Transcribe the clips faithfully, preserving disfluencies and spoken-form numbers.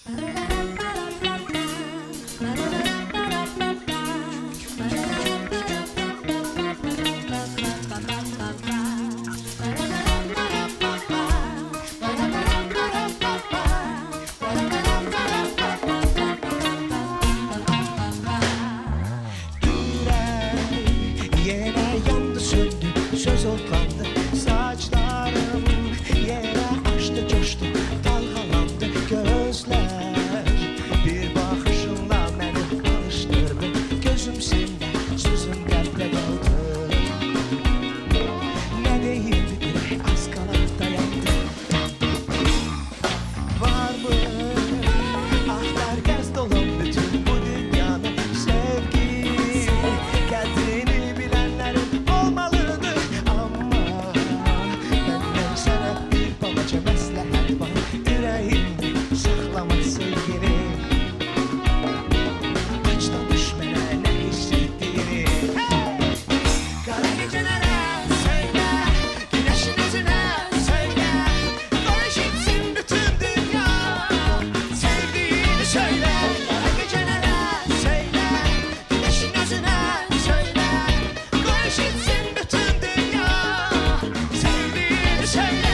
Söz otlandı, saçlarım yere açtı, coştu, dalgalandı gözler. Bir bakışınla beni alıştırdı, gözüm sende, sözüm kalpte kaldı. Ne deyim bir az kala dayandı. Var mı ahlar gez dolu bütün bu dünyanın sevgi geldiğini bilenlerin olmalı. Məsləhət var, ürəyimdə saxlama sevgini. Açdan düşmənə nə hiss etdiyini. Qara gecələrə söylə, güneşin özünə söylə, qoy eşitsin bütün dünya sevdiğini söylə. Qara gecələrə söylə, güneşin özünə söylə, qoy eşitsin bütün dünya sevdiğini söylə.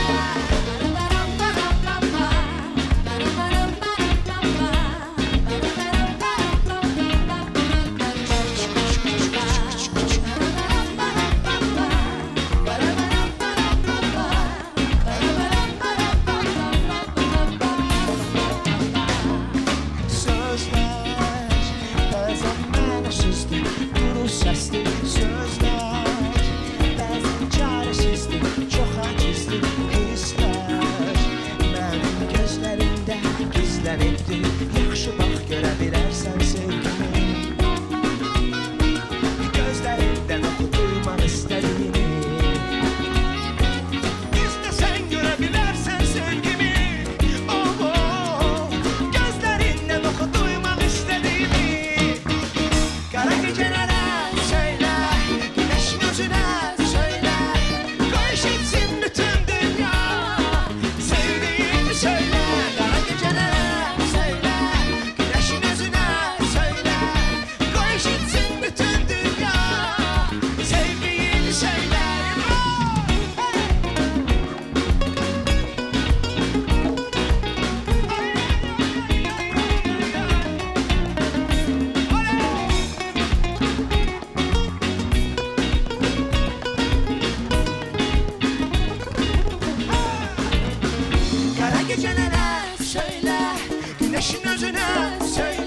Səsli sözlər, bəzən çaresizdir, çox acizdir hisslər. Mənim gözlərimdə gizlənibdir, yaxşı bax görə bilərsən sevgimi. Gözlərimdən oxu duymaq istədiyini. İstəsən görə bilərsən sevgimi. Oh, oh, gözlərindən oxu duymaq istədiyini. Qara gecələrə Geceler söyle, güneşin özüne söyle.